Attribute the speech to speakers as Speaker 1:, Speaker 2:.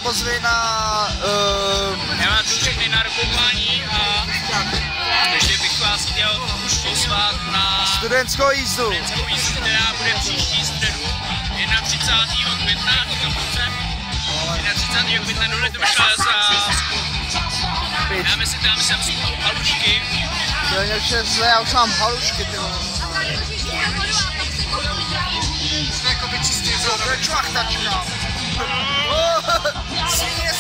Speaker 1: pozvi na...
Speaker 2: Já mám tu všechny na rokování a takže bych vás chtěl pozvat na
Speaker 1: studentskou jízdu,
Speaker 2: která bude příští středu 31. května, 31. května důležitě vyšla dáme si tam spolu halušky.
Speaker 1: Já už mám halušky, ty vole. To je čvachtačka. Svině